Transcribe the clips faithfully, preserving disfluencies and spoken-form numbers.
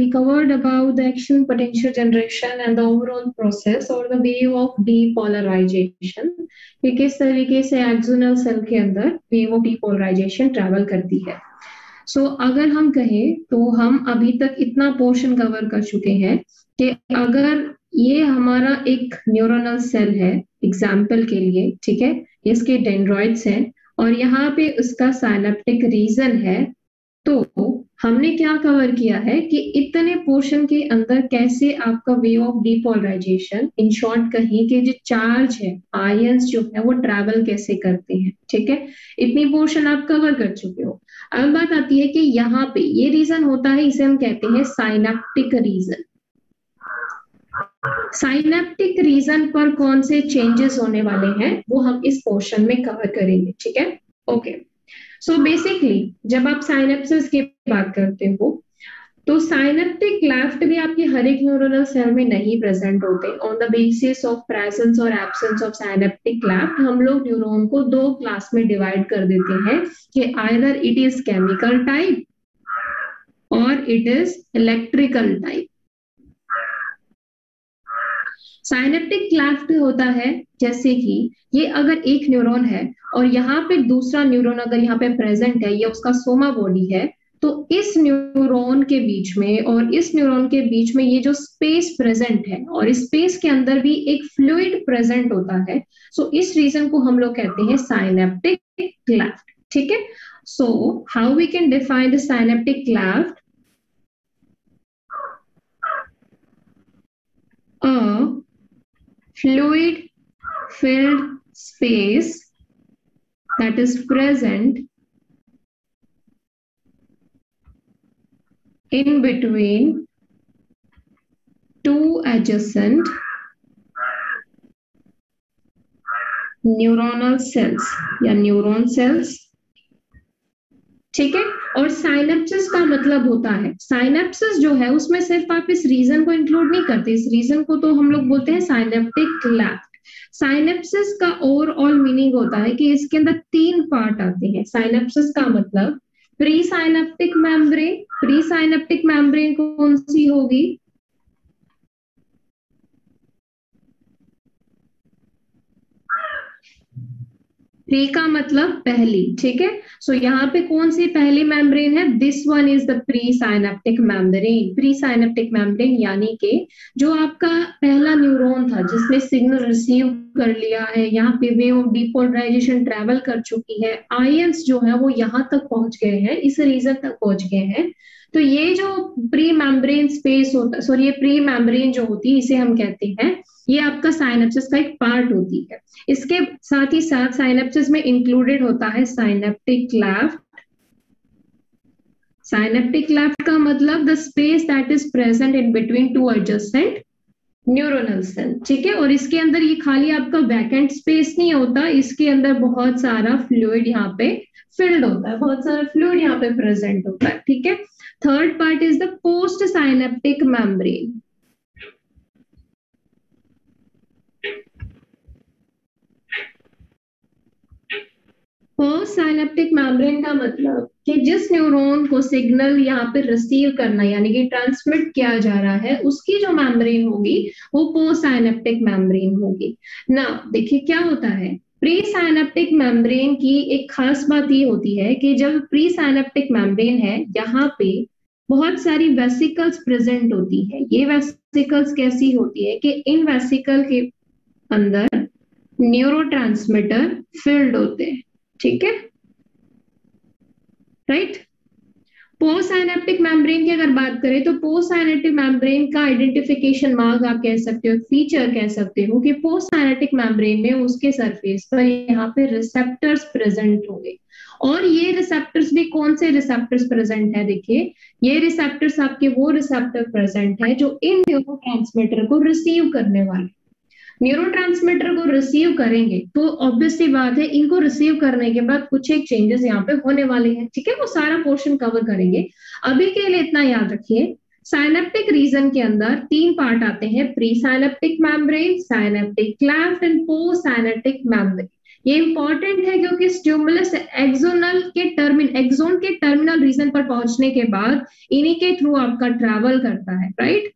covered about the action potential generation and the overall process or the wave of depolarization कि किस तरीके से axonal cell के अंदर wave of depolarization ट्रैवल करती है. सो so, अगर हम कहें तो हम अभी तक इतना पोर्शन कवर कर चुके हैं कि अगर ये हमारा एक न्यूरोनल सेल है एग्जाम्पल के लिए, ठीक है, इसके डेंड्रॉइड्स हैं और यहाँ पे उसका साइनेप्टिक रीजन है, तो हमने क्या कवर किया है कि इतने पोर्शन के अंदर कैसे आपका way of depolarisation, in short कहीं कि जो चार्ज है, आयंस जो है वो ट्रैवल कैसे करते हैं, ठीक है, इतनी पोर्शन आप कवर कर चुके हो. अब बात आती है कि यहाँ पे ये रीजन होता है, इसे हम कहते हैं साइनेप्टिक रीजन. साइनेप्टिक रीजन पर कौन से चेंजेस होने वाले हैं वो हम इस पोर्शन में कवर करेंगे, ठीक है. ओके, सो बेसिकली जब आप साइनेप्सिस की बात करते हो तो साइनेप्टिक क्लेफ्ट भी आपके हर एक न्यूरोनल सेल में नहीं प्रेजेंट होते. On the basis of presence और एब्सेंस ऑफ साइनेप्टिक क्लेफ्ट हम लोग न्यूरॉन को दो क्लास में डिवाइड कर देते हैं कि either it is chemical type और it is electrical type. Synaptic cleft होता है जैसे कि ये अगर एक न्यूरॉन है और यहाँ पे दूसरा न्यूरॉन अगर यहाँ पे प्रेजेंट है, ये उसका सोमा बॉडी है, तो इस न्यूरॉन के बीच में और इस न्यूरॉन के बीच में ये जो स्पेस प्रेजेंट है और इस स्पेस के अंदर भी एक फ्लूइड प्रेजेंट होता है. सो so, इस रीजन को हम लोग कहते हैं साइनेप्टिक क्लेफ्ट, ठीक है. So how we can define the synaptic cleft? A fluid filled space that is present in between two adjacent neuronal cells या neuron cells, ठीक है. और साइनेप्सिस का मतलब होता है, साइनेप्सिस जो है उसमें सिर्फ आप इस रीजन को इंक्लूड नहीं करते, इस रीजन को तो हम लोग बोलते हैं साइनेप्टिक क्लेफ्ट. साइनेप्सिस का ओवरऑल मीनिंग होता है कि इसके अंदर तीन पार्ट आते हैं. साइनेप्सिस का मतलब pre synaptic membrane. Pre synaptic membrane कौन सी होगी? प्री का मतलब पहली, ठीक है. सो so, यहाँ पे कौन सी पहली मेम्ब्रेन है? This one is the pre synaptic membrane. Pre synaptic membrane यानी कि जो आपका पहला न्यूरॉन था जिसने सिग्नल रिसीव कर लिया है, यहाँ पे वेव ऑफ डीपोलराइजेशन ट्रैवल कर चुकी है, आयंस जो है वो यहाँ तक पहुंच गए हैं, इस रीजन तक पहुंच गए हैं. तो ये जो प्री मेम्ब्रेन स्पेस होता, सॉरी ये प्री मेम्ब्रेन जो होती है इसे हम कहते हैं, ये आपका साइनेप्सिस का एक पार्ट होती है. इसके साथ ही साथ साइनेप्सिस में इंक्लूडेड होता है साइनेप्टिक क्लेफ्ट. साइनेप्टिक क्लेफ्ट का मतलब the space that is present in between two adjacent neuronal cell, ठीक है. और इसके अंदर ये खाली आपका वैकेंट स्पेस नहीं होता, इसके अंदर बहुत सारा फ्लूइड यहाँ पे फिल्ड होता है, बहुत सारा फ्लूइड यहाँ पे प्रेजेंट होता है, ठीक है. Third part is the post synaptic membrane. Post synaptic membrane का मतलब कि जिस न्यूरॉन को सिग्नल यहाँ पे रिसीव करना यानी कि ट्रांसमिट किया जा रहा है, उसकी जो मेम्ब्रेन होगी वो पोस्ट साइनेप्टिक मेम्ब्रेन होगी ना. देखिए क्या होता है, प्री साइनेप्टिक मेम्ब्रेन की एक खास बात ये होती है कि जब प्री साइनेप्टिक मेम्ब्रेन है, यहाँ पे बहुत सारी वेसिकल्स प्रेजेंट होती है. ये वेसिकल्स कैसी होती है कि इन वेसिकल के अंदर न्यूरोट्रांसमीटर फिल्ड होते हैं, ठीक है, राइट. पोस्ट साइनेप्टिक मेम्ब्रेन की अगर बात करें तो पोस्ट साइनेप्टिक मेम्ब्रेन का आइडेंटिफिकेशन मार्क आप कह सकते हो, फीचर कह सकते हो कि पोस्ट साइनेप्टिक मेम्ब्रेन में उसके सरफेस पर यहाँ पे रिसेप्टर्स प्रेजेंट होंगे. और ये रिसेप्टर्स भी कौन से रिसेप्टर्स प्रेजेंट है? देखिए ये रिसेप्टर्स आपके वो रिसेप्टर प्रेजेंट है जो इन न्यूरोट्रांसमीटर को रिसीव करने वाले, न्यूरोट्रांसमीटर को रिसीव करेंगे. तो ऑब्वियसली बात है इनको रिसीव करने के बाद कुछ एक चेंजेस यहाँ पे होने वाले हैं, ठीक है. वो सारा पोर्शन कवर करेंगे. अभी के लिए इतना याद रखिए, साइनेप्टिक रीजन के अंदर तीन पार्ट आते हैं, pre synaptic membrane, synaptic cleft and post synaptic membrane. ये इंपॉर्टेंट है क्योंकि स्टिमुलस एक्सोनल के टर्मिन एक्सोन के टर्मिनल रीजन पर पहुंचने के बाद इन्हीं के थ्रू आपका ट्रैवल करता है, राइट।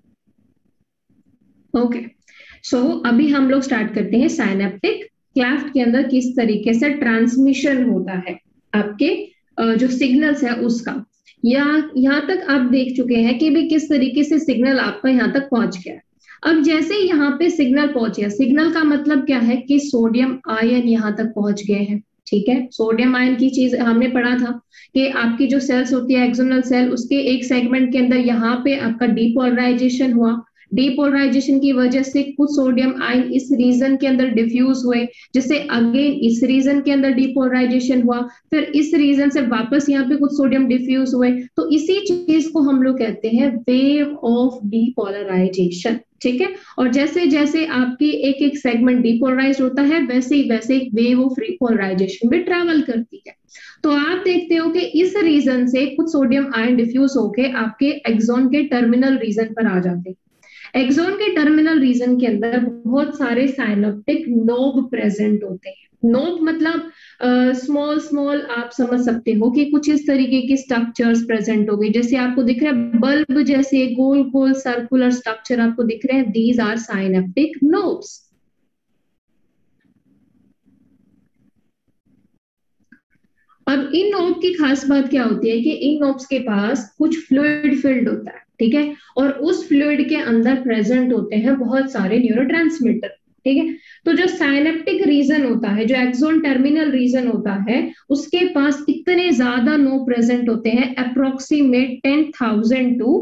ओके, सो अभी हम लोग स्टार्ट करते हैं साइनेप्टिक क्लेफ्ट के अंदर किस तरीके से ट्रांसमिशन होता है आपके अ, जो सिग्नल्स है उसका। यहाँ यहाँ तक आप देख चुके हैं कि भी किस तरीके से सिग्नल आपका यहाँ तक पहुंच गया है। अब जैसे यहाँ पे सिग्नल पहुंच गया, सिग्नल का मतलब क्या है कि सोडियम आयन यहाँ तक पहुंच गए हैं, ठीक है। सोडियम आयन की चीज हमने पढ़ा था कि आपकी जो सेल्स होती है एक्सोनल सेल, उसके एक सेगमेंट के अंदर यहाँ पे आपका डीपोलराइजेशन हुआ। डीपोलराइजेशन की वजह से कुछ सोडियम आयन इस रीजन के अंदर डिफ्यूज हुए, जिससे अगेन इस रीजन के अंदर डीपोलराइजेशन हुआ, फिर इस रीजन से वापस यहाँ पे कुछ सोडियम डिफ्यूज हुए। तो इसी चीज को हम लोग कहते हैं वेव ऑफ डीपोलराइजेशन, ठीक है। और जैसे जैसे आपकी एक एक सेगमेंट डीपोलराइज होता है वैसे ही वैसे एक वेव ऑफ रिपोलराइजेशन भी ट्रैवल करती है। तो आप देखते हो कि इस रीजन से कुछ सोडियम आयन डिफ्यूज होके आपके एक्सोन के टर्मिनल रीजन पर आ जाते हैं। एक्सोन के टर्मिनल रीजन के अंदर बहुत सारे साइनेप्टिक नोब प्रेजेंट होते हैं। नोब मतलब स्मॉल uh, स्मॉल आप समझ सकते हो कि कुछ इस तरीके की स्ट्रक्चर्स प्रेजेंट हो गई, जैसे आपको दिख रहा है बल्ब जैसे गोल गोल सर्कुलर स्ट्रक्चर आपको दिख रहे हैं, दीज आर साइनेप्टिक नोब्स। अब इन नोब की खास बात क्या होती है कि इन नोब्स के पास कुछ फ्लूइड फील्ड होता है, ठीक है, और उस फ्लूइड के अंदर प्रेजेंट होते हैं बहुत सारे न्यूरोट्रांसमीटर, ठीक है। तो जो साइनेप्टिक रीजन होता है, जो एक्सोन टर्मिनल रीजन होता है, उसके पास इतने ज्यादा नोब प्रेजेंट होते हैं, अप्रोक्सीमेट टेन थाउजेंड टू,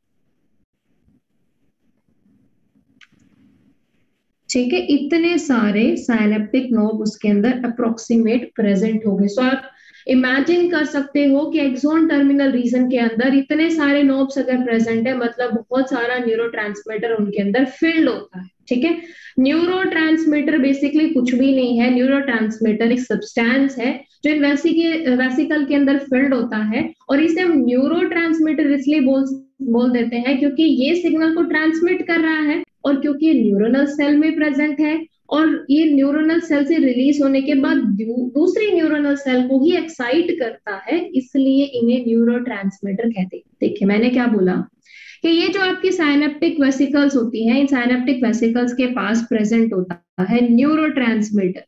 ठीक है, इतने सारे साइनेप्टिक नोब उसके अंदर अप्रोक्सीमेट प्रेजेंट हो गए। सो आप इमेजिन कर सकते हो कि एक्सोन टर्मिनल रीजन के अंदर इतने सारे नोब्स अगर प्रेजेंट है, मतलब बहुत सारा न्यूरोट्रांसमीटर उनके अंदर फील्ड होता है, ठीक है। न्यूरोट्रांसमीटर बेसिकली कुछ भी नहीं है, न्यूरोट्रांसमीटर एक सब्सटेंस है जो इन वेसिकल के अंदर फील्ड होता है, और इसे हम न्यूरोट्रांसमीटर इसलिए बोल बोल देते हैं क्योंकि ये सिग्नल को ट्रांसमिट कर रहा है, और क्योंकि ये न्यूरोनल सेल में प्रेजेंट है, और ये न्यूरोनल सेल से रिलीज होने के बाद दूसरी न्यूरोनल सेल को ही एक्साइट करता है, इसलिए इन्हें न्यूरोट्रांसमीटर कहते हैं। देखिए मैंने क्या बोला कि ये जो आपकी साइनेप्टिक वेसिकल्स होती हैं, इन साइनेप्टिक वेसिकल्स के पास प्रेजेंट होता है न्यूरोट्रांसमीटर।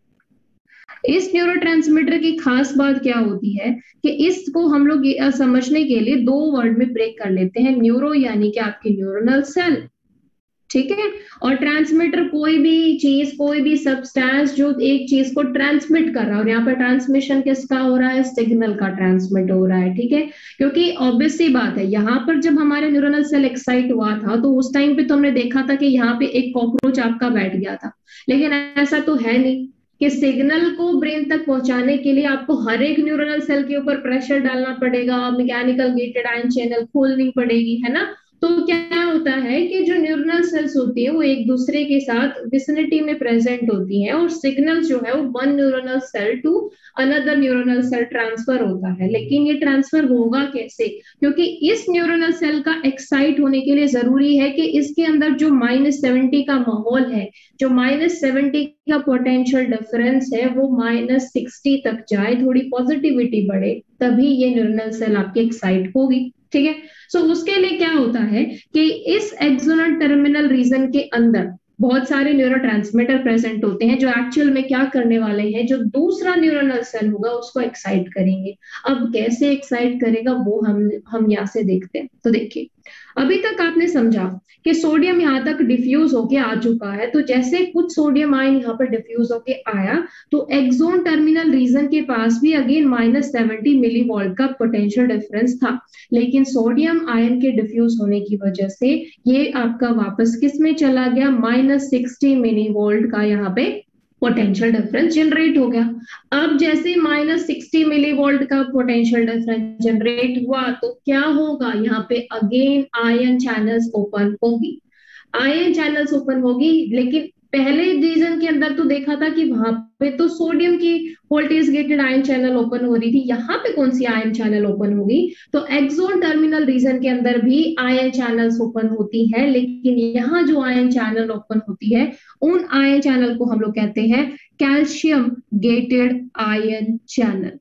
इस न्यूरोट्रांसमीटर की खास बात क्या होती है कि इसको हम लोग समझने के लिए दो वर्ड में ब्रेक कर लेते हैं। न्यूरो यानी कि आपकी न्यूरोनल सेल, ठीक है, और ट्रांसमीटर कोई भी चीज, कोई भी सब्सटेंस जो एक चीज को ट्रांसमिट कर रहा है, और यहाँ पर ट्रांसमिशन किसका हो रहा है, सिग्नल का ट्रांसमिट हो रहा है, ठीक है। क्योंकि ऑब्वियस सी बात है, यहाँ पर जब हमारे न्यूरोनल सेल एक्साइट हुआ था तो उस टाइम पे तो हमने देखा था कि यहाँ पे एक कॉकरोच आपका बैठ गया था, लेकिन ऐसा तो है नहीं कि सिग्नल को ब्रेन तक पहुंचाने के लिए आपको हर एक न्यूरोनल सेल के ऊपर प्रेशर डालना पड़ेगा, मैकेनिकल गेटेड आयन चैनल खोलनी पड़ेगी, है ना। तो क्या होता है कि जो न्यूरोनल सेल्स होती है वो एक दूसरे के साथ विसिनिटी में प्रेजेंट होती हैं, और सिग्नल जो है वो one neuronal cell to another neuronal cell transfer होता है। लेकिन ये ट्रांसफर होगा कैसे, क्योंकि इस न्यूरोनल सेल का एक्साइट होने के लिए जरूरी है कि इसके अंदर जो माइनस सेवेंटी का माहौल है, जो माइनस सेवेंटी का पोटेंशियल डिफरेंस है, वो माइनस सिक्सटी तक जाए, थोड़ी पॉजिटिविटी बढ़े, तभी ये न्यूरोनल सेल आपकी एक्साइट होगी, ठीक है। सो so, उसके लिए क्या होता है कि इस एक्सोनल टर्मिनल रीजन के अंदर बहुत सारे न्यूरोट्रांसमीटर प्रेजेंट होते हैं जो एक्चुअल में क्या करने वाले हैं, जो दूसरा न्यूरोनल सेल होगा उसको एक्साइट करेंगे। अब कैसे एक्साइट करेगा वो हम हम यहाँ से देखते हैं। तो देखिए अभी तक आपने समझा कि सोडियम यहाँ तक डिफ्यूज होके आ चुका है, तो जैसे कुछ सोडियम आयन यहाँ पर डिफ्यूज होके आया तो एक्सोन टर्मिनल रीजन के पास भी again minus seventy millivolt का पोटेंशियल डिफरेंस था, लेकिन सोडियम आयन के डिफ्यूज होने की वजह से ये आपका वापस किस में चला गया, माइनस सिक्सटी मिली वोल्ट का यहाँ पे पोटेंशियल डिफरेंस जनरेट हो गया। अब जैसे माइनस सिक्सटी मिली वोल्ट का पोटेंशियल डिफरेंस जनरेट हुआ तो क्या होगा, यहाँ पे अगेन आयन चैनल्स ओपन होगी, आयन चैनल्स ओपन होगी, लेकिन पहले रीजन के अंदर तो देखा था कि वहां पे तो सोडियम की voltage gated ion channel open हो रही थी, यहाँ पे कौन सी आयन चैनल ओपन होगी? तो एक्सोन टर्मिनल रीजन के अंदर भी आयन चैनल्स ओपन होती है, लेकिन यहाँ जो आयन चैनल ओपन होती है उन आयन चैनल को हम लोग कहते हैं कैल्शियम गेटेड आयन चैनल।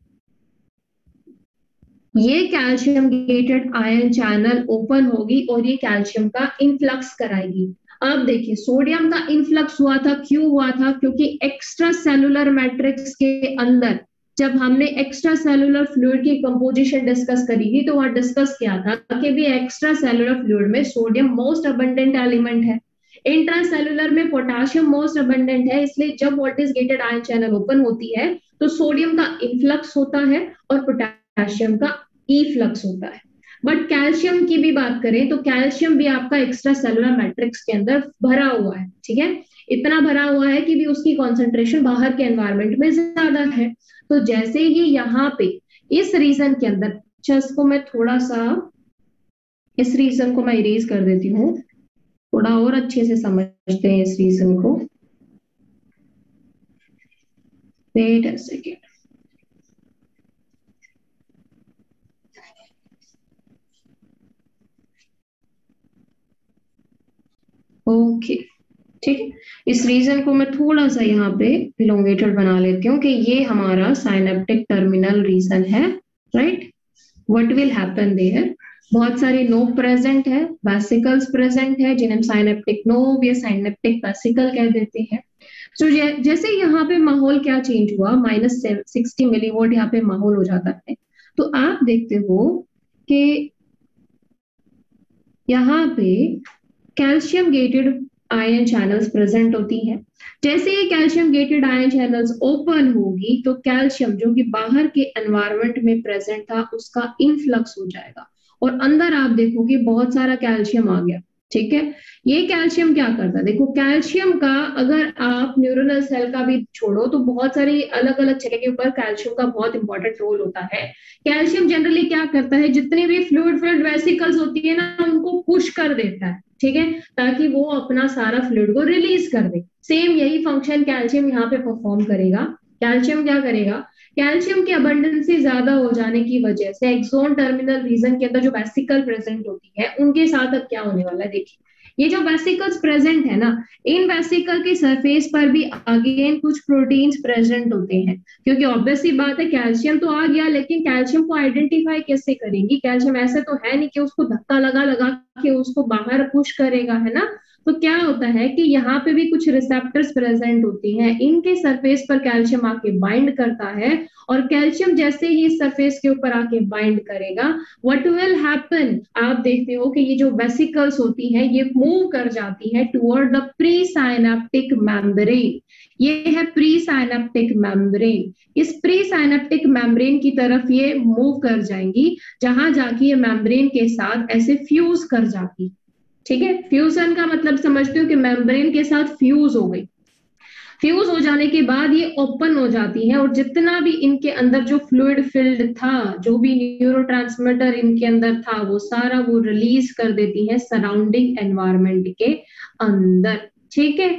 ये calcium gated ion channel open होगी और ये कैल्शियम का इनफ्लक्स कराएगी। अब देखिए सोडियम का इनफ्लक्स हुआ था, क्यों हुआ था? क्योंकि एक्स्ट्रा सेलुलर मैट्रिक्स के अंदर जब हमने एक्स्ट्रा सेलुलर फ्लूइड की कंपोजिशन डिस्कस करी थी तो वहां डिस्कस किया था कि भी एक्स्ट्रा सेलुलर फ्लूइड में सोडियम मोस्ट अबंडेंट एलिमेंट है, इंट्रासेलुलर में पोटेशियम मोस्ट अबंडेंट है, इसलिए जब voltage gated ion channel open होती है तो सोडियम का इनफ्लक्स होता है और पोटेशियम का इफ्लक्स होता है। बट कैल्शियम की भी बात करें तो कैल्शियम भी आपका एक्स्ट्रा सेलुलर मैट्रिक्स के अंदर भरा हुआ है, ठीक है, इतना भरा हुआ है कि भी उसकी कॉन्सेंट्रेशन बाहर के एनवायरमेंट में ज्यादा है। तो जैसे ही यहाँ पे इस रीजन के अंदर, इसको मैं थोड़ा सा इस रीजन को मैं इरेज कर देती हूँ, थोड़ा और अच्छे से समझते हैं इस रीजन को। Wait a second. ओके ठीक है, इस रीजन को मैं थोड़ा सा यहाँ पे इलोंगेटेड बना लेती हूँ कि ये हमारा साइनेप्टिक टर्मिनल रीजन है, right. What will happen there, बहुत सारे नोब प्रेजेंट है, वेसिकल्स प्रेजेंट है जिन्हें हम साइनेप्टिक नोब या साइनेप्टिक वेसिकल कह देते हैं। सो so, जैसे यहाँ पे माहौल क्या चेंज हुआ, माइनस सिक्सटी मिलीवोल्ट यहाँ पे माहौल हो जाता है, तो आप देखते हो कि यहाँ पे calcium gated ion channels present होती हैं। जैसे ही calcium gated ion channels open होगी तो कैल्शियम जो कि बाहर के एनवायरनमेंट में प्रेजेंट था उसका इनफ्लक्स हो जाएगा और अंदर आप देखोगे बहुत सारा कैल्शियम आ गया, ठीक है। ये कैल्शियम क्या करता है, देखो कैल्शियम का अगर आप न्यूरोनल सेल का भी छोड़ो तो बहुत सारी अलग अलग जगह के ऊपर कैल्शियम का बहुत इंपॉर्टेंट रोल होता है। कैल्शियम जनरली क्या करता है, जितनी भी फ्लूइड फिल्ड वेसिकल्स होती है ना उनको पुश कर देता है, ठीक है, ताकि वो अपना सारा फ्लूइड को रिलीज कर दे। सेम यही फंक्शन कैल्शियम यहाँ पे परफॉर्म करेगा। कैल्शियम क्या करेगा, कैल्शियम की अबंडेंसी ज्यादा हो जाने की वजह से एक्सोन टर्मिनल रीजन के अंदर जो वेसिकल प्रेजेंट होती है उनके साथ अब क्या होने वाला है, देखिए ये जो वेसिकल्स प्रेजेंट है ना, इन वेसिकल की सरफेस पर भी अगेन कुछ प्रोटीन्स प्रेजेंट होते हैं, क्योंकि ऑब्वियसली बात है कैल्शियम तो आ गया, लेकिन कैल्शियम को आइडेंटिफाई कैसे करेंगी, कैल्शियम ऐसे तो है नहीं कि उसको धक्का लगा लगा के उसको बाहर पुश करेगा, है ना। तो क्या होता है कि यहाँ पे भी कुछ रिसेप्टर्स प्रेजेंट होती हैं, इनके सरफेस पर कैल्शियम आके बाइंड करता है और कैल्शियम जैसे ही सरफेस के ऊपर आके बाइंड करेगा व्हाट विल हैपन, आप देखते हो कि ये जो वेसिकल्स होती हैं ये मूव कर जाती है toward the pre synaptic membrane. ये है प्री साइनेप्टिक मेम्ब्रेन, इस प्री साइनेप्टिक मेम्ब्रेन की तरफ ये मूव कर जाएंगी, जहां जाके ये मेम्ब्रेन के साथ ऐसे फ्यूज कर जाती, ठीक है। फ्यूजन का मतलब समझते हो कि मेम्ब्रेन के साथ फ्यूज हो गई, फ्यूज हो जाने के बाद ये ओपन हो जाती है और जितना भी इनके अंदर जो फ्लूइड फिल्ड था, जो भी न्यूरोट्रांसमीटर इनके अंदर था वो सारा वो रिलीज कर देती है सराउंडिंग एनवायरनमेंट के अंदर, ठीक है।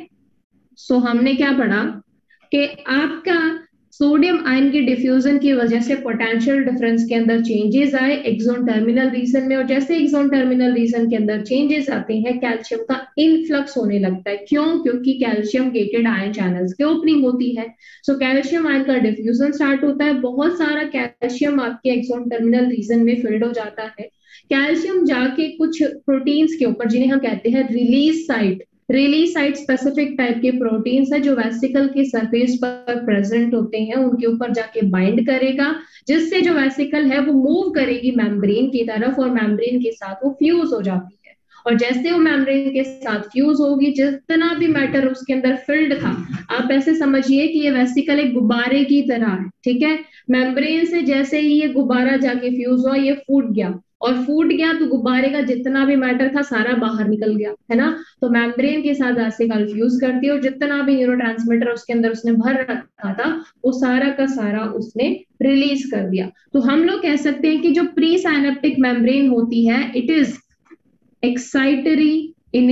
सो हमने क्या पढ़ा कि आपका सोडियम आयन के डिफ्यूजन की वजह से पोटेंशियल डिफरेंस के अंदर चेंजेस आए एक्सोन टर्मिनल रीजन में, और जैसे एक्सोन टर्मिनल रीजन के अंदर चेंजेस आते हैं कैल्शियम का इनफ्लक्स होने लगता है। क्यों? क्योंकि कैल्शियम गेटेड आयन चैनल्स की ओपनिंग होती है, सो कैल्शियम आयन का डिफ्यूजन स्टार्ट होता है, बहुत सारा कैल्शियम आपके एक्सोन टर्मिनल रीजन में फिल्ड हो जाता है। कैल्शियम जाके कुछ प्रोटीन्स के ऊपर जिन्हें हम कहते हैं release site, release site specific type के प्रोटीन्स है जो वेसिकल के सरफेस पर प्रेजेंट होते हैं, उनके ऊपर जाके बाइंड करेगा, जिससे जो वेसिकल है वो मूव करेगी मेम्ब्रेन की तरफ और मेम्ब्रेन के साथ वो फ्यूज हो जाती है। और जैसे वो मेम्ब्रेन के साथ फ्यूज होगी, जितना भी मैटर उसके अंदर फिल्ड था, आप ऐसे समझिए कि ये वेसिकल एक गुब्बारे की तरह है, ठीक है। मेम्ब्रेन से जैसे ही ये गुब्बारा जाके फ्यूज हुआ ये फूट गया, और फूट गया तो गुब्बारे का जितना भी मैटर था सारा बाहर निकल गया, है ना। तो मेम्ब्रेन के साथ वेसिकल फ्यूज करती है और जितना भी न्यूरोट्रांसमीटर उसके अंदर उसने भर रखा था वो सारा का सारा उसने रिलीज कर दिया। तो हम लोग कह सकते हैं कि जो प्री साइनेप्टिक मेम्ब्रेन होती है it is excitatory in its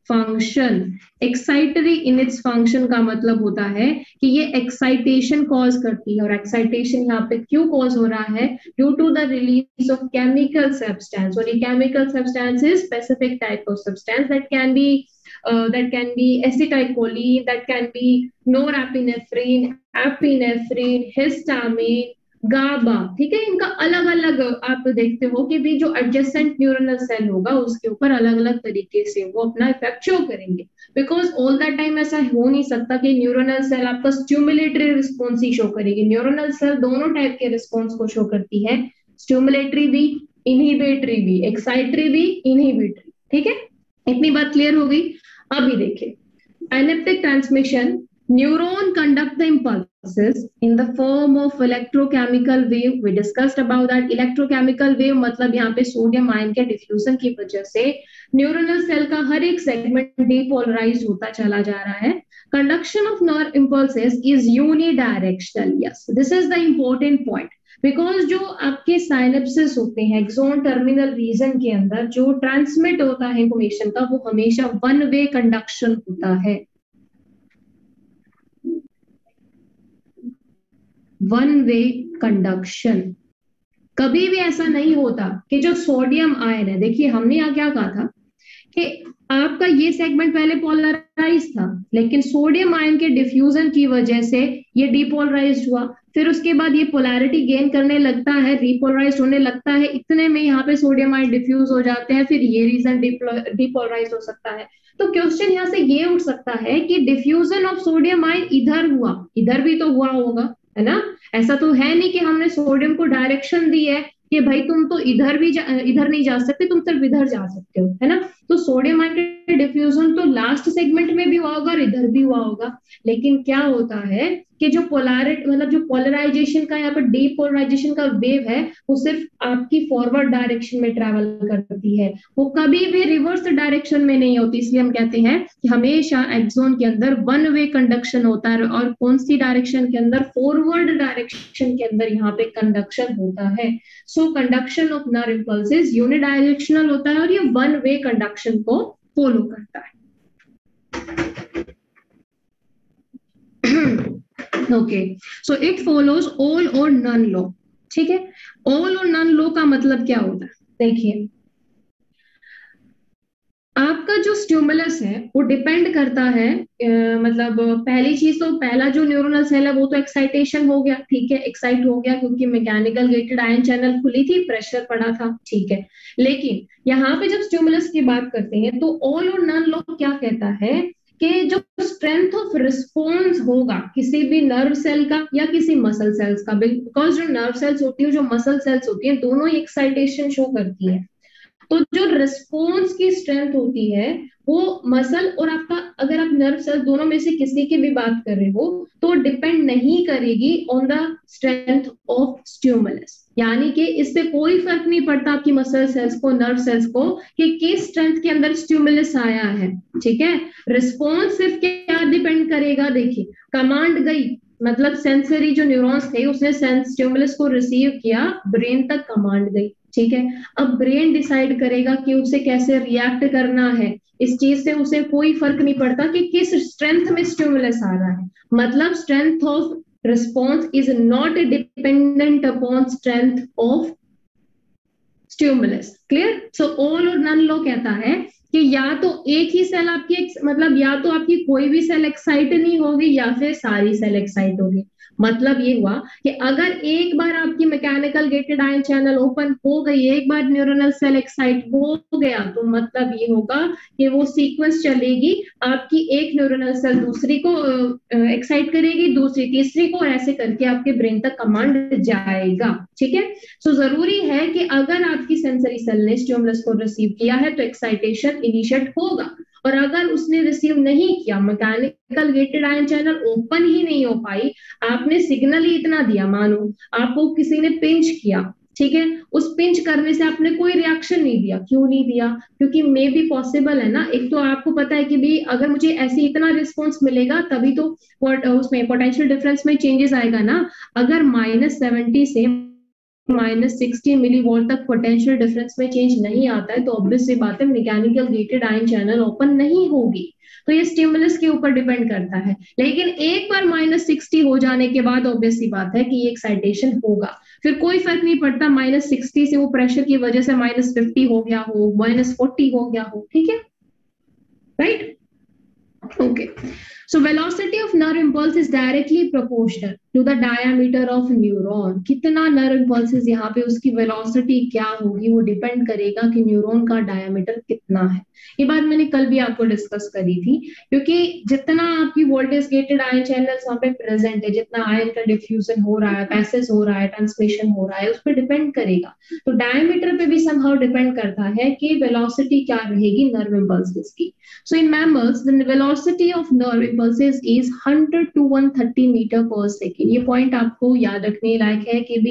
function. Excitatory in its function का मतलब होता है कि ये एक्साइटेशन कॉज करती है, और एक्साइटेशन यहाँ पे क्यों कॉज हो रहा है? Due to the release of chemical substance, और ये chemical substance is specific type of substance that can be uh, that can be acetylcholine, that can be norepinephrine, epinephrine, histamine, GABA. ठीक है, इनका अलग अलग आप देखते हो कि भी जो एडजेसेंट न्यूरोनल सेल होगा उसके ऊपर अलग अलग तरीके से वो अपना इफेक्ट शो करेंगे, बिकॉज ऑल द टाइम ऐसा हो नहीं सकता कि न्यूरोनल सेल आपका स्टिमुलेटरी रिस्पॉन्स ही शो करेगी। न्यूरोनल सेल दोनों टाइप के रिस्पॉन्स को शो करती है, स्टिमुलेटरी भी, इनहिबिटरी भी, एक्साइटरी भी, इनहिबिटरी। ठीक है, इतनी बात क्लियर हो गई। अभी देखिए, synaptic transmission, neuron conduct the impulses in the form of electrochemical wave. We discussed about that. electrochemical wave मतलब यहाँ पे सोडियम आयन के डिफ्यूजन की वजह से न्यूरोनल सेल का हर एक सेगमेंट डिपोलराइज होता चला जा रहा है। Conduction of nerve impulses is unidirectional. Yes, this is the important point. Because जो आपके साइनेप्सिस होते हैं एक्सोन टर्मिनल रीजन के अंदर, जो ट्रांसमिट होता है इंफॉर्मेशन का, वो हमेशा वन वे कंडक्शन होता है। वन वे कंडक्शन, कभी भी ऐसा नहीं होता कि जो सोडियम आयन है, देखिए हमने यहाँ क्या कहा था कि आपका ये सेगमेंट पहले पोलराइज था, लेकिन सोडियम आयन के डिफ्यूजन की वजह से ये डिपोलराइज हुआ, फिर उसके बाद ये पोलैरिटी गेन करने लगता है, रिपोलराइज होने लगता है, इतने में यहाँ पे सोडियम आयन डिफ्यूज हो जाते हैं, फिर ये रीजन डिपोलराइज हो सकता है। तो क्वेश्चन यहाँ से ये उठ सकता है कि डिफ्यूजन ऑफ सोडियम आयन इधर हुआ, इधर भी तो हुआ होगा, है ना? ऐसा तो है नहीं कि हमने सोडियम को डायरेक्शन दी है कि भाई तुम तो इधर भी इधर नहीं जा सकते, तुम सिर्फ इधर जा सकते हो, है ना? तो सोडियम आयन का डिफ्यूजन तो लास्ट सेगमेंट में भी हुआ होगा और इधर भी हुआ होगा, लेकिन क्या होता है कि जो पोलैरिटी मतलब जो पोलराइजेशन का यहाँ पर डीपोलराइजेशन का वेव है, वो सिर्फ आपकी फॉरवर्ड डायरेक्शन में ट्रैवल करती है, वो कभी भी रिवर्स डायरेक्शन में नहीं होती। इसलिए हम कहते हैं कि हमेशा एक्सोन के अंदर वन वे कंडक्शन होता है, और कौन सी डायरेक्शन के अंदर? फॉरवर्ड डायरेक्शन के अंदर यहाँ पे कंडक्शन होता है। So conduction of nerve impulses unidirectional होता है और ये वन वे कंडक्शन को फॉलो करता है। Okay, so it follows all और नन लॉ। ठीक है, ऑल और नन लॉ का मतलब क्या होता है? देखिए, आपका जो स्टिमुलस है वो डिपेंड करता है, आ, मतलब पहली चीज तो पहला जो न्यूरोनल सेल है वो तो एक्साइटेशन हो गया, ठीक है, एक्साइट हो गया क्योंकि मैकेनिकल गेटेड आयन चैनल खुली थी, प्रेशर पड़ा था, ठीक है। लेकिन यहाँ पे जब स्टिमुलस की बात करते हैं तो ऑल और नन लॉ क्या कहता है कि जो स्ट्रेंथ ऑफ रिस्पॉन्स होगा किसी भी नर्व सेल का या किसी मसल सेल्स का, बिकॉज जो नर्व सेल्स होती है, जो मसल सेल्स होती है, दोनों ही एक्साइटेशन शो करती है, तो जो रिस्पॉन्स की स्ट्रेंथ होती है वो मसल और आपका, अगर आप नर्व सेल दोनों में से किसी की भी बात कर रहे हो, तो डिपेंड नहीं करेगी on the strength of stimulus. यानी कि इससे कोई फर्क नहीं पड़ता आपकी मसल सेल्स को, नर्व सेल्स को, कि किस स्ट्रेंथ के अंदर स्टिमुलस आया है। ठीक है, रिस्पॉन्स सिर्फ क्या डिपेंड करेगा? देखिए, कमांड गई, मतलब सेंसरी जो न्यूरॉन्स थे उसने स्टिमुलस को रिसीव किया, ब्रेन तक कमांड गई, ठीक है। अब ब्रेन डिसाइड करेगा कि उसे कैसे रिएक्ट करना है, इस चीज से उसे कोई फर्क नहीं पड़ता कि किस स्ट्रेंथ में स्टिमुलस आ रहा है। मतलब strength of response is not dependent upon strength of stimulus. Clear? So all और नन लॉ कहता है कि या तो एक ही सेल आपकी, मतलब या तो आपकी कोई भी सेल एक्साइट नहीं होगी या फिर सारी सेल एक्साइट होगी। मतलब ये हुआ कि अगर एक बार आपकी mechanical gated ion channel open हो गई, एक बार न्यूरोनल सेल एक्साइट हो गया, तो मतलब ये होगा कि वो सीक्वेंस चलेगी, आपकी एक न्यूरोनल सेल दूसरी को एक्साइट करेगी, दूसरी तीसरी को, ऐसे करके आपके ब्रेन तक कमांड जाएगा। ठीक है, सो so, जरूरी है कि अगर आपकी सेंसरी सेल ने स्टिमुलस को रिसीव किया है तो एक्साइटेशन इनिशिएट होगा, और अगर उसने रिसीव नहीं किया, mechanical gated ion channel open ही नहीं हो पाई, आपने सिग्नल ही इतना दिया, मानो आपको किसी ने पिंच किया, ठीक है, उस पिंच करने से आपने कोई रिएक्शन नहीं दिया। क्यों नहीं दिया? क्योंकि मे भी पॉसिबल है ना, एक तो आपको पता है कि भी अगर मुझे ऐसे इतना रिस्पॉन्स मिलेगा तभी तो उसमें पोटेंशियल डिफरेंस में चेंजेस आएगा ना। अगर माइनस सेवेंटी से माइनस सिक्सटी मिली वोल्ट तक पोटेंशियल डिफरेंस में चेंज नहीं आता है तो ऑब्वियस सी बात है mechanical gated ion channel open नहीं होगी। तो ये स्टिमुलस के ऊपर डिपेंड करता है। लेकिन एक बार माइनस सिक्सटी हो जाने के बाद ऑब्वियस सी बात है कि ये एक्साइटेशन होगा। फिर कोई फर्क नहीं पड़ता माइनस सिक्सटी से वो प्रेशर की वजह से माइनस फिफ्टी हो गया हो, माइनस फोर्टी हो गया हो, ठीक है, right? Okay. So velocity of nerve impulse is directly proportional to the diameter of neuron. कितना nerve impulses यहाँ पे उसकी velocity क्या होगी वो डिपेंड करेगा कि न्यूरॉन का डायमीटर कितना है। ये बात मैंने कल भी आपको डिस्कस करी थी, क्योंकि जितना आपकी वोल्टेज गेटेड आयन चैनल्स वहाँ पे प्रेजेंट है, जितना आयन का डिफ्यूजन हो रहा है, पैसेज हो रहा है, ट्रांसमिशन हो रहा है, उस पर डिपेंड करेगा। तो डायमीटर पे भी समहाउ डिपेंड करता है कि वेलोसिटी क्या रहेगी नर्व इम्पल्सेस की। So in mammals, the velocity of nerve impulses is one hundred to one hundred thirty meter per second. ये पॉइंट आपको याद रखने लायक है कि भी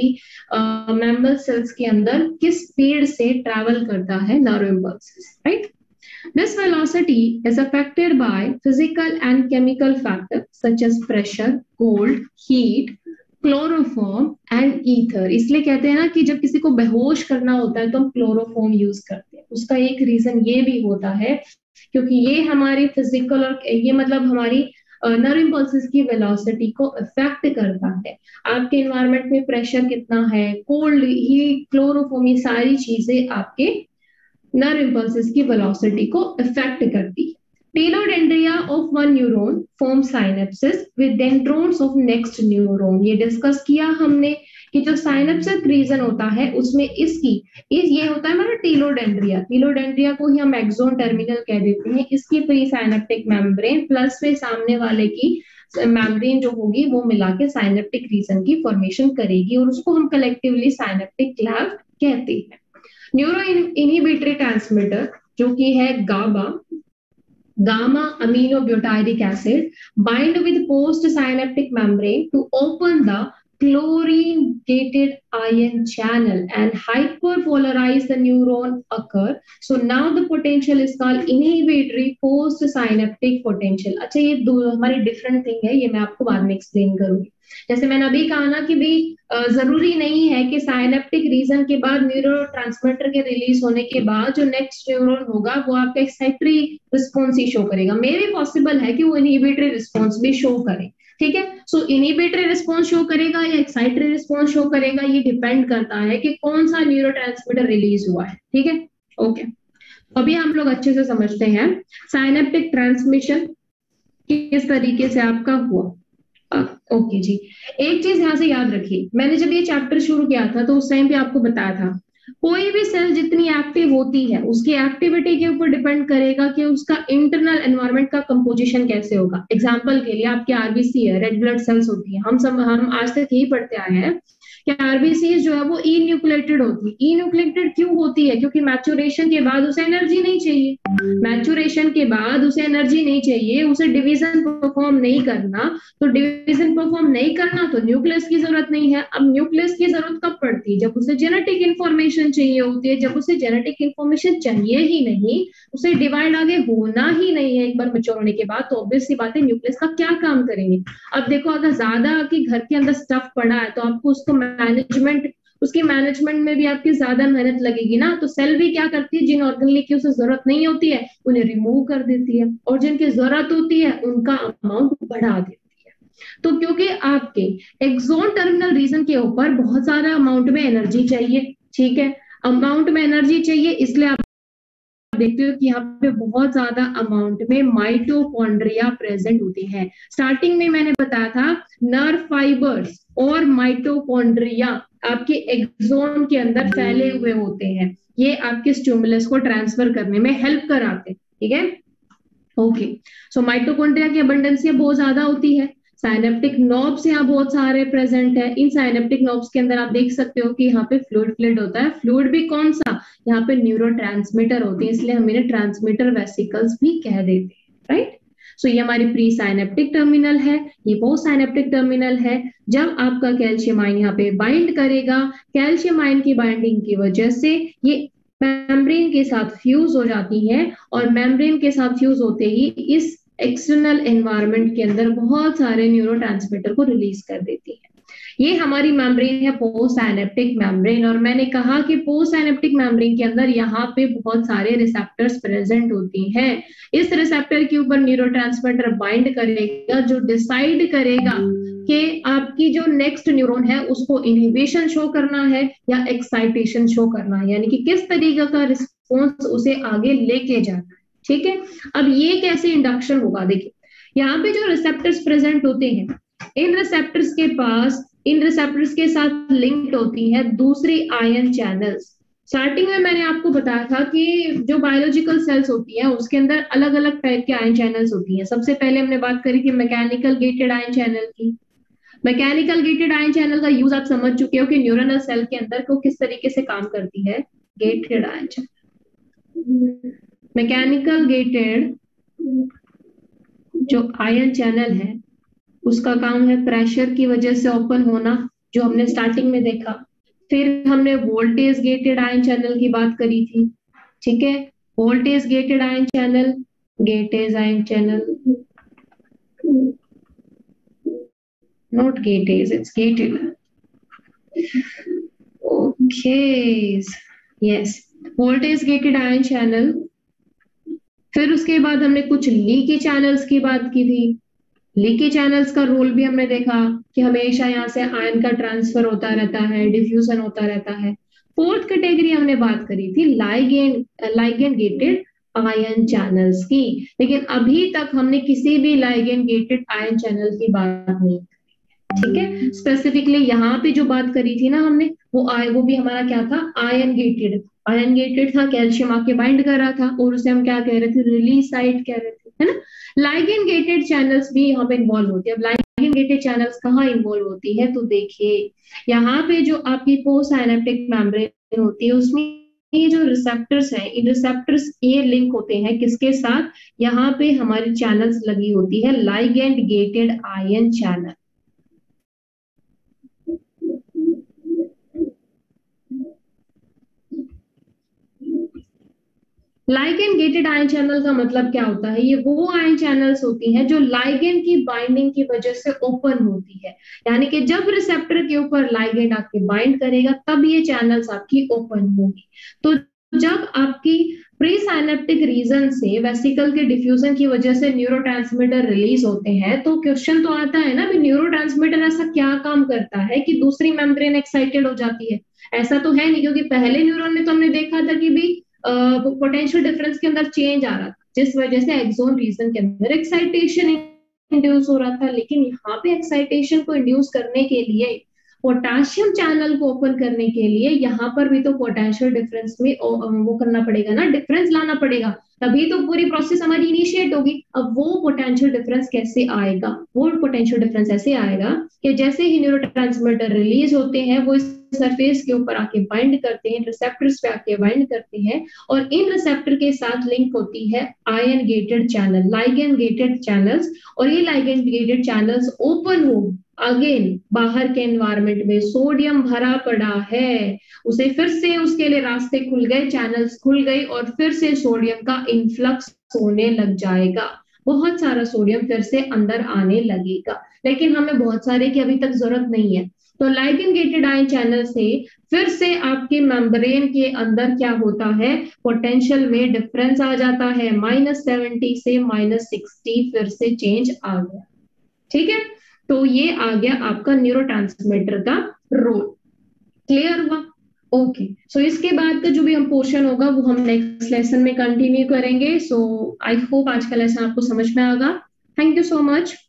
मैमल सेल्स के अंदर किस स्पीड से ट्रैवल करता है nerve impulses, right? This velocity is affected by physical and chemical factors such as pressure, cold, heat, chloroform and ether. इसलिए कहते हैं ना कि जब किसी को बेहोश करना होता है तो हम क्लोरोफॉर्म यूज करते हैं। उसका एक रीजन ये भी होता है क्योंकि ये हमारी फिजिकल और ये मतलब हमारी नर्व इम्पल्सेस की वेलोसिटी को अफेक्ट करता है। आपके एनवायरनमेंट में प्रेशर कितना है, कोल्ड, हीट, क्लोरोफॉर्म, ये सारी चीजें आपके नर्व इम्पल्सेस की वेलोसिटी को अफेक्ट करती है। Telodendria of one neuron form synapsis with dendrons of next neuron. ये डिस्कस किया हमने कि जो साइनेप्सिक रीजन होता है उसमें इसकी इस ये होता है हमारा टेलोडेंड्रिया। टेलोडेंड्रिया को ही हम एक्सोन टर्मिनल कह देते हैं। इसकी प्री साइनेप्टिक मेम्ब्रेन प्लस में सामने वाले की मेम्ब्रेन जो होगी वो मिला के साइनेप्टिक रीजन की फॉर्मेशन करेगी और उसको हम कलेक्टिवली साइनेप्टिक क्लेव कहते हैं। न्यूरो इनहिबिटरी ट्रांसमीटर जो कि है गाबा, gamma aminobutyric acid bind with post synaptic membrane to open the chlorine gated ion channel and hyperpolarize the neuron occur. So now the potential is called inhibitory post synaptic potential. अच्छा, ये दो हमारी different thing है, ये मैं आपको बाद में एक्सप्लेन करूंगी। जैसे मैंने अभी कहा ना कि भी जरूरी नहीं है कि साइनेप्टिक रीजन के बाद न्यूरोट्रांसमीटर के रिलीज होने के बाद जो नेक्स्ट न्यूरॉन होगा वो आपका एक्साइटरी रिस्पॉन्स ही शो करेगा। मे भी पॉसिबल है कि वो इनहिबिटरी रिस्पॉन्स भी शो करे, ठीक है। सो इनहिबिटरी रिस्पॉन्स शो करेगा या एक्साइटरी रिस्पॉन्स शो करेगा, ये डिपेंड करता है कि कौन सा न्यूरोट्रांसमीटर रिलीज हुआ है, ठीक है। ओके, अभी हम लोग अच्छे से समझते हैं साइनेप्टिक ट्रांसमिशन किस तरीके से आपका हुआ। ओके okay जी, एक चीज यहां से याद रखिए, मैंने जब ये चैप्टर शुरू किया था तो उस टाइम पे आपको बताया था कोई भी सेल जितनी एक्टिव होती है उसकी एक्टिविटी के ऊपर डिपेंड करेगा कि उसका इंटरनल एनवायरनमेंट का कंपोजिशन कैसे होगा। एग्जांपल के लिए आपके आरबीसी है, रेड ब्लड सेल्स होती है, हम सब हम आज तक यही पढ़ते आए हैं कि आरबीसी जो है वो ई न्यूक्लिएटेड होती है। ई न्यूक्लिएटेड क्यों होती है? क्योंकि मैच्योरेशन के बाद उसे एनर्जी नहीं चाहिए। मैच्योरेशन के बाद उसे एनर्जी नहीं चाहिए, उसे डिवीजन परफॉर्म नहीं करना, तो डिवीजन परफॉर्म नहीं करना तो न्यूक्लियस की जरूरत नहीं है। अब न्यूक्लियस की जरूरत कब पड़ती है? जब उसे जेनेटिक इंफॉर्मेशन चाहिए होती है। जब उसे जेनेटिक इंफॉर्मेशन चाहिए ही नहीं, उसे डिवाइड आगे होना ही नहीं है एक बार मैच्योर होने के बाद, तो ऑब्वियस सी बात है न्यूक्लियस का क्या काम करेंगे। अब देखो, अगर ज्यादा आपके घर के अंदर स्टफ पड़ा है तो आपको उसको मैनेजमेंट उसकी मैनेजमेंट में भी आपकी ज्यादा मेहनत लगेगी ना। तो सेल भी क्या करती है, जिन ऑर्गेनली की उसे जरूरत नहीं होती है उन्हें रिमूव कर देती है और जिनकी जरूरत होती है उनका अमाउंट बढ़ा देती है। तो क्योंकि आपके एक्सोन टर्मिनल रीजन के ऊपर बहुत सारा अमाउंट में एनर्जी चाहिए, ठीक है, अमाउंट में एनर्जी चाहिए, इसलिए आप देखते हो कि यहाँ पे बहुत ज्यादा अमाउंट में माइटोकॉन्ड्रिया प्रेजेंट होती है। स्टार्टिंग में मैंने बताया था नर्व फाइबर्स और माइटोकॉन्ड्रिया आपके एक्सोन के अंदर फैले हुए होते हैं, ये आपके स्टिमुलस को ट्रांसफर करने में हेल्प कराते हैं, ठीक है। ओके, सो माइटोकॉन्ड्रिया की अबंडेंस बहुत ज्यादा होती है। साइनेप्टिक नॉब्स यहाँ बहुत सारे प्रेजेंट है। इन साइनेप्टिक नॉब्स के अंदर आप देख सकते हो कि यहाँ पे फ्लूइड फ्लूइड होता है। फ्लूइड भी कौन सा? यहाँ पे न्यूरोट्रांसमीटर होती है, इसलिए हम इन्हें ट्रांसमीटर वेसिकल्स भी कह देते हैं, राइट। सो ये हमारी प्री साइनेप्टिक टर्मिनल है, ये पोस्ट साइनेप्टिक टर्मिनल है। जब आपका कैल्शियम आयन यहाँ पे बाइंड करेगा, कैल्शियम आयन की बाइंडिंग की वजह से ये मेम्ब्रेन के साथ फ्यूज हो जाती है और मेम्ब्रेन के साथ फ्यूज होते ही इस एक्सटर्नल एनवायरनमेंट के अंदर बहुत सारे न्यूरोट्रांसमीटर को रिलीज कर देती है। ये हमारी मेम्ब्रेन है पोस्ट साइनेप्टिक मेम्ब्रेन, और मैंने कहा कि पोस्ट साइनेप्टिक मेम्ब्रेन के अंदर यहाँ पे बहुत सारे रिसेप्टर्स प्रेजेंट होती हैं। इस रिसेप्टर के ऊपर न्यूरोट्रांसमीटर बाइंड करेगा जो डिसाइड करेगा कि आपकी जो नेक्स्ट न्यूरॉन है उसको इनहिबिशन शो करना है या एक्साइटेशन शो करना है, यानी कि किस तरीके का रिस्पॉन्स उसे आगे लेके जाना है। ठीक है, अब ये कैसे इंडक्शन होगा, देखिए यहाँ पे जो रिसेप्टर्स प्रेजेंट होते हैं, इन रिसेप्टर्स के पास इन रिसेप्टर्स के साथ लिंक्ड होती है दूसरी आयन चैनल्स। स्टार्टिंग में मैंने आपको बताया था कि जो बायोलॉजिकल सेल्स होती है उसके अंदर अलग अलग टाइप के आयन चैनल्स होती हैं। सबसे पहले हमने बात करी थी मैकेनिकल गेटेड आयन चैनल की। मैकेनिकल गेटेड आयन चैनल का यूज आप समझ चुके हो कि न्यूरोनल सेल के अंदर को किस तरीके से काम करती है gated ion channel. Mechanical gated जो आयन चैनल है उसका काम है प्रेशर की वजह से ओपन होना, जो हमने स्टार्टिंग में देखा। फिर हमने वोल्टेज गेटेड आयन चैनल की बात करी थी। ठीक है, voltage gated ion channel, gatage ion channel, not gatage, it's gated. Okay, yes, voltage gated ion channel. फिर उसके बाद हमने कुछ लीकी चैनल्स की बात की थी। लीकी चैनल्स का रोल भी हमने देखा कि हमेशा यहाँ से आयन का ट्रांसफर होता रहता है, डिफ्यूजन होता रहता है। फोर्थ कैटेगरी हमने बात करी थी ligand ligand gated ion channels की, लेकिन अभी तक हमने किसी भी लाइगेंड गेटेड आयन चैनल की बात नहीं की। ठीक है, स्पेसिफिकली यहाँ पे जो बात करी थी ना हमने, वो आय वो भी हमारा क्या था, आयन गेटेड। आयन गेटेड था, कैल्शियम आके बाइंड कर रहा था और उसे हम क्या कह रहे थे, रिलीज साइट कह रहे थे, है ना। लाइगेंड गेटेड चैनल्स भी यहाँ पे इन्वॉल्व होती है। अब लाइगेंड गेटेड चैनल्स कहाँ इन्वॉल्व होती है, तो देखिए यहाँ पे जो आपकी पोस्ट साइनेप्टिक मेम्ब्रेन होती है उसमें ये जो रिसेप्टर्स हैं, इन रिसेप्टर्स ये लिंक होते हैं किसके साथ, यहाँ पे हमारी चैनल्स लगी होती है ligand gated ion channel. Ligand gated ion channel का मतलब क्या होता है, ये वो आयन चैनल्स होती हैं जो लाइगेंड की बाइंडिंग की वजह से ओपन होती है, यानी कि जब रिसेप्टर के ऊपर लाइगेंड आके बाइंड करेगा तब ये चैनल्स आपकी ओपन होगी। तो जब आपकी प्री साइनेप्टिक रीजन से वेसिकल के डिफ्यूजन की वजह से न्यूरोट्रांसमीटर रिलीज होते हैं, तो क्वेश्चन तो आता है ना, न्यूरोट्रांसमीटर ऐसा क्या काम करता है कि दूसरी मेम्ब्रेन एक्साइटेड हो जाती है। ऐसा तो है नहीं, क्योंकि पहले न्यूरॉन में तो हमने देखा था कि भी पोटेंशियल डिफरेंस के अंदर चेंज आ रहा था जिस वजह से एक्सोन रीजन के अंदर एक्साइटेशन इंड्यूस हो रहा था। लेकिन यहाँ पे एक्साइटेशन को इंड्यूस करने के लिए, पोटेशियम चैनल को ओपन करने के लिए यहाँ पर भी तो पोटेंशियल डिफरेंस में वो करना पड़ेगा ना, डिफरेंस लाना पड़ेगा, तभी तो पूरी प्रोसेस हमारी इनिशिएट होगी। अब वो पोटेंशियल डिफरेंस कैसे आएगा, वो पोटेंशियल डिफरेंस ऐसे आएगा कि जैसे ही न्यूरोट्रांसमीटर रिलीज होते हैं वो इस सरफेस के ऊपर आके बाइंड करते हैं, रिसेप्टर्स पे आके बाइंड करते हैं, और इन रिसेप्टर के साथ लिंक होती है ion gated channel, ligand gated channels, और ये लाइगेंड गेटेड चैनल्स ओपन हो अगेन बाहर के एनवायरमेंट में। सोडियम भरा पड़ा है, उसे फिर से उसके लिए रास्ते खुल गए, चैनल्स खुल गई, और फिर से सोडियम का इन्फ्लक्स होने लग जाएगा, बहुत सारा सोडियम फिर से अंदर आने लगेगा। लेकिन हमें बहुत सारे की अभी तक जरूरत नहीं है। तो लाइगेंड गेटेड आयन चैनल से फिर से आपके मेम्ब्रेन के अंदर क्या होता है, पोटेंशियल में डिफरेंस आ जाता है, माइनस सेवेंटी से माइनस सिक्सटी फिर से चेंज आ गया। ठीक है, तो ये आ गया आपका न्यूरोट्रांसमीटर का रोल। क्लियर हुआ? ओके, सो इसके बाद का जो भी हम पोर्शन होगा वो हम नेक्स्ट लेसन में कंटिन्यू करेंगे। सो आई होप आज का लेसन आपको समझ में आएगा। Thank you so much.